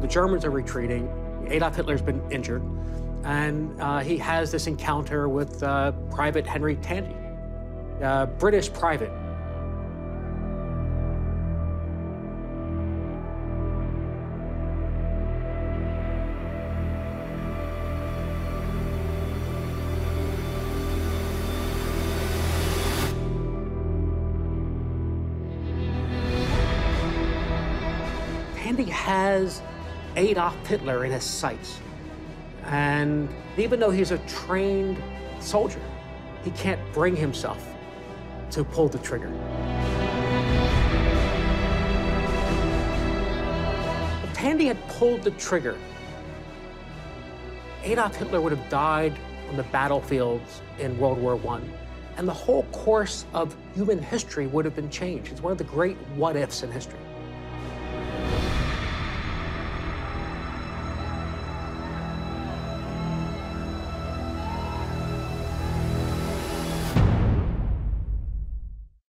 The Germans are retreating. Adolf Hitler's been injured. And he has this encounter with Private Henry Tandy, a British private. Tandy has Adolf Hitler in his sights. And even though he's a trained soldier, he can't bring himself to pull the trigger. If Tandy had pulled the trigger, Adolf Hitler would have died on the battlefields in World War I, and the whole course of human history would have been changed. It's one of the great what-ifs in history.